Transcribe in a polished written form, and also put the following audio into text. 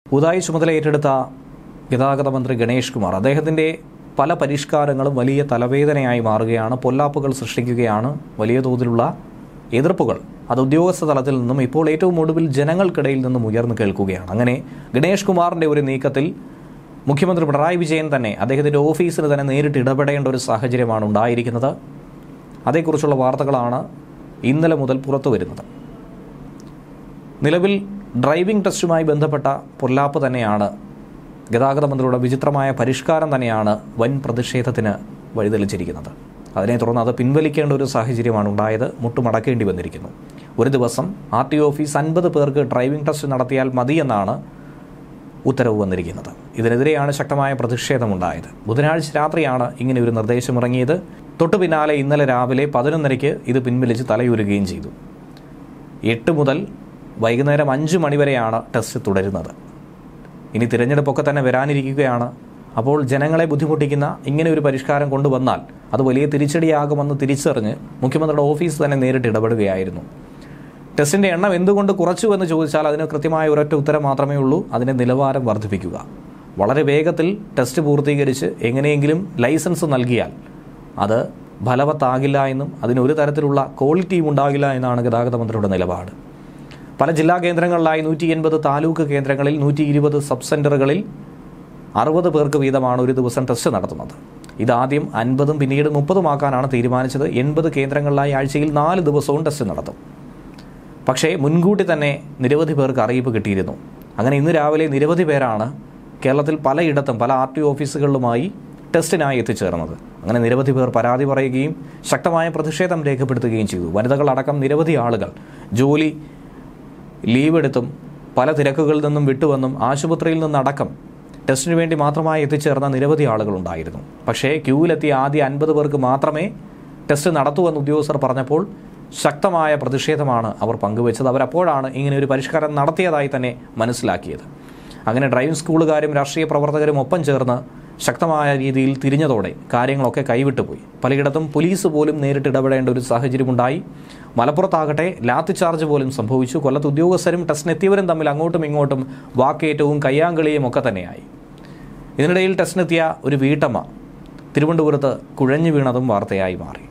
പുതുതായി ചുമതല ഏറ്റെടുത്ത ഗതാഗത മന്ത്രി ഗണേഷ് കുമാർ അദ്ദേഹത്തിൻ്റെ പല പരിഷ്കാരങ്ങളും വലിയ തലവേദനയായി മാറുകയാണ്, പൊല്ലാപ്പുകൾ സൃഷ്ടിക്കുകയാണ്, വലിയ തോതിലുള്ള എതിർപ്പുകൾ അത് ഉദ്യോഗസ്ഥ തലത്തിൽ നിന്നും ഇപ്പോൾ ഏറ്റവും ഒടുവിൽ ജനങ്ങൾക്കിടയിൽ നിന്നും ഉയർന്നു കേൾക്കുകയാണ്. അങ്ങനെ ഗണേഷ് കുമാറിൻ്റെ ഒരു നീക്കത്തിൽ മുഖ്യമന്ത്രി പിണറായി വിജയൻ തന്നെ അദ്ദേഹത്തിൻ്റെ ഓഫീസിന് തന്നെ നേരിട്ട് ഇടപെടേണ്ട ഒരു സാഹചര്യമാണ് ഉണ്ടായിരിക്കുന്നത്. അതേക്കുറിച്ചുള്ള വാർത്തകളാണ് ഇന്നലെ മുതൽ പുറത്തു വരുന്നത്. നിലവിൽ ഡ്രൈവിംഗ് ടെസ്റ്റുമായി ബന്ധപ്പെട്ട പൊല്ലാപ്പ് തന്നെയാണ്, ഗതാഗത മന്ത്രിയുടെ വിചിത്രമായ പരിഷ്കാരം തന്നെയാണ് വൻ പ്രതിഷേധത്തിന് വഴിതെളിച്ചിരിക്കുന്നത്. അതിനെ തുടർന്ന് അത് പിൻവലിക്കേണ്ട ഒരു സാഹചര്യമാണ് ഉണ്ടായത്. മുട്ടുമടക്കേണ്ടി വന്നിരിക്കുന്നു. ഒരു ദിവസം RTO ഓഫീസ് 50 പേർക്ക് ഡ്രൈവിംഗ് ടെസ്റ്റ് നടത്തിയാൽ മതിയെന്നാണ് ഉത്തരവ് വന്നിരിക്കുന്നത്. ഇതിനെതിരെയാണ് ശക്തമായ പ്രതിഷേധമുണ്ടായത്. ബുധനാഴ്ച രാത്രിയാണ് ഇങ്ങനെ ഒരു നിർദ്ദേശം ഇറങ്ങിയത്. തൊട്ടു പിന്നാലെ ഇന്നലെ രാവിലെ 11:30 ഇത് പിൻവലിച്ച് തലയുരുകയും ചെയ്തു. 8 മുതൽ വൈകുന്നേരം 5 മണി വരെയാണ് ടെസ്റ്റ് തുടരുന്നത്. ഇനി തിരഞ്ഞെടുപ്പൊക്കെ തന്നെ വരാനിരിക്കുകയാണ്. അപ്പോൾ ജനങ്ങളെ ബുദ്ധിമുട്ടിക്കുന്ന ഇങ്ങനെ ഒരു പരിഷ്കാരം കൊണ്ടുവന്നാൽ അത് വലിയ തിരിച്ചടിയാകുമെന്ന് തിരിച്ചറിഞ്ഞ് മുഖ്യമന്ത്രിയുടെ ഓഫീസ് തന്നെ നേരിട്ട് ഇടപെടുകയായിരുന്നു. ടെസ്റ്റിൻ്റെ എണ്ണം എന്തുകൊണ്ട് കുറച്ചു എന്ന് ചോദിച്ചാൽ അതിന് കൃത്യമായ ഒരൊറ്റ ഉത്തരം മാത്രമേ ഉള്ളൂ: അതിൻ്റെ നിലവാരം വർദ്ധിപ്പിക്കുക. വളരെ വേഗത്തിൽ ടെസ്റ്റ് പൂർത്തീകരിച്ച് എങ്ങനെയെങ്കിലും ലൈസൻസ് നൽകിയാൽ അത് ഫലവത്താകില്ല എന്നും അതിനൊരു തരത്തിലുള്ള ക്വാളിറ്റിയും ഉണ്ടാകില്ല എന്നാണ് ഗതാഗത മന്ത്രിയുടെ നിലപാട്. പല ജില്ലാ കേന്ദ്രങ്ങളിലായി 180 താലൂക്ക് കേന്ദ്രങ്ങളിൽ 120 സബ് സെൻ്ററുകളിൽ 60 പേർക്ക് വീതമാണ് ഒരു ദിവസം ടെസ്റ്റ് നടത്തുന്നത്. ഇതാദ്യം 50 പിന്നീട് 30 തീരുമാനിച്ചത്. 80 കേന്ദ്രങ്ങളിലായി ആഴ്ചയിൽ 4 ദിവസവും ടെസ്റ്റ് നടത്തും. പക്ഷേ മുൻകൂട്ടി തന്നെ നിരവധി പേർക്ക് അറിയിപ്പ് കിട്ടിയിരുന്നു. അങ്ങനെ ഇന്ന് രാവിലെ നിരവധി പേരാണ് കേരളത്തിൽ പലയിടത്തും പല RTO ഓഫീസുകളിലുമായി ടെസ്റ്റിനായി എത്തിച്ചേർന്നത്. അങ്ങനെ നിരവധി പേർ പരാതി പറയുകയും ശക്തമായ പ്രതിഷേധം രേഖപ്പെടുത്തുകയും ചെയ്തു. വനിതകളടക്കം നിരവധി ആളുകൾ ജോലി ലീവ് എടുത്തും പല തിരക്കുകളിൽ നിന്നും വിട്ടുവന്നും ആശുപത്രിയിൽ നിന്നടക്കം ടെസ്റ്റിന് വേണ്ടി മാത്രമായി എത്തിച്ചേർന്ന നിരവധി ആളുകളുണ്ടായിരുന്നു. പക്ഷേ ക്യൂവിലെത്തിയ ആദ്യ 50 പേർക്ക് മാത്രമേ ടെസ്റ്റ് നടത്തൂവെന്ന് ഉദ്യോഗസ്ഥർ പറഞ്ഞപ്പോൾ ശക്തമായ പ്രതിഷേധമാണ് അവർ പങ്കുവച്ചത്. അവരപ്പോഴാണ് ഇങ്ങനെ ഒരു പരിഷ്കാരം നടത്തിയതായി തന്നെ മനസ്സിലാക്കിയത്. അങ്ങനെ ഡ്രൈവിംഗ് സ്കൂളുകാരും രാഷ്ട്രീയ പ്രവർത്തകരും ഒപ്പം ചേർന്ന് ശക്തമായ രീതിയിൽ തിരിഞ്ഞതോടെ കാര്യങ്ങളൊക്കെ കൈവിട്ടുപോയി. പലയിടത്തും പോലീസ് പോലും നേരിട്ട് ഇടപെടേണ്ട ഒരു സാഹചര്യമുണ്ടായി. മലപ്പുറത്താകട്ടെ ലാത്തിചാർജ് പോലും സംഭവിച്ചു. കൊല്ലത്ത് ഉദ്യോഗസ്ഥരും ടെസ്റ്റിനെത്തിയവരും തമ്മിൽ അങ്ങോട്ടും ഇങ്ങോട്ടും വാക്കേറ്റവും കയ്യാങ്കളിയും ഒക്കെ തന്നെയായി. ഇതിനിടയിൽ ടെസ്റ്റിനെത്തിയ ഒരു വീട്ടമ്മ തിരുവനന്തപുരത്ത് കുഴഞ്ഞു വീണതും വാർത്തയായി മാറി.